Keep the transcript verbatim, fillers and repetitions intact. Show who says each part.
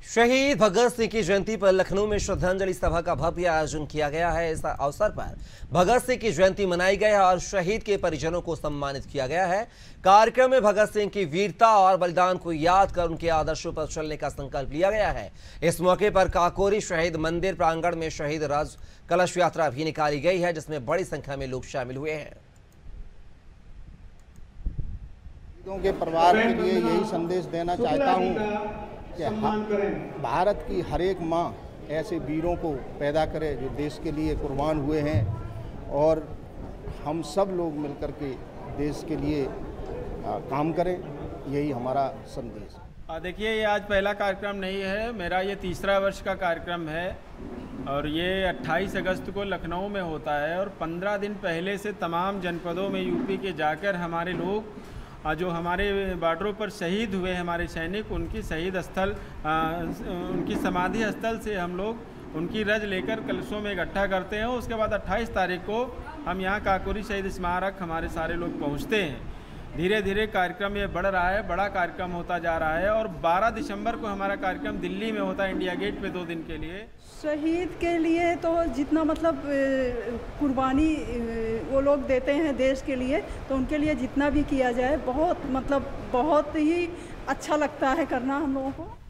Speaker 1: शहीद भगत सिंह की जयंती पर लखनऊ में श्रद्धांजलि सभा का भव्य आयोजन किया गया है। इस अवसर पर भगत सिंह की जयंती मनाई गई है और शहीद के परिजनों को सम्मानित किया गया है। कार्यक्रम में भगत सिंह की वीरता और बलिदान को याद कर उनके आदर्शों पर चलने का संकल्प लिया गया है। इस मौके पर काकोरी शहीद मंदिर प्रांगण में शहीद राज कलश यात्रा भी निकाली गई है, जिसमें बड़ी संख्या में लोग शामिल हुए हैं।
Speaker 2: शहीदों के परिवार के लिए यही संदेश देना चाहता हूँ कि भारत की हर एक माँ ऐसे वीरों को पैदा करे जो देश के लिए कुर्बान हुए हैं, और हम सब लोग मिलकर के देश के लिए आ, काम करें। यही हमारा संदेश है।
Speaker 3: देखिए, ये आज पहला कार्यक्रम नहीं है, मेरा ये तीसरा वर्ष का कार्यक्रम है और ये अट्ठाईस अगस्त को लखनऊ में होता है और पंद्रह दिन पहले से तमाम जनपदों में यूपी के जाकर हमारे लोग जो हमारे बॉर्डरों पर शहीद हुए हमारे सैनिक, उनकी शहीद स्थल उनकी समाधि स्थल से हम लोग उनकी रज लेकर कलशों में इकट्ठा करते हैं। उसके बाद अट्ठाईस तारीख को हम यहाँ काकोरी शहीद स्मारक हमारे सारे लोग पहुँचते हैं। धीरे धीरे कार्यक्रम ये बढ़ रहा है, बड़ा कार्यक्रम होता जा रहा है और बारह दिसंबर को हमारा कार्यक्रम दिल्ली में होता है, इंडिया गेट पे दो दिन के लिए।
Speaker 4: शहीद के लिए तो जितना मतलब कुर्बानी वो लोग देते हैं देश के लिए, तो उनके लिए जितना भी किया जाए बहुत मतलब बहुत ही अच्छा लगता है करना हम लोगों को।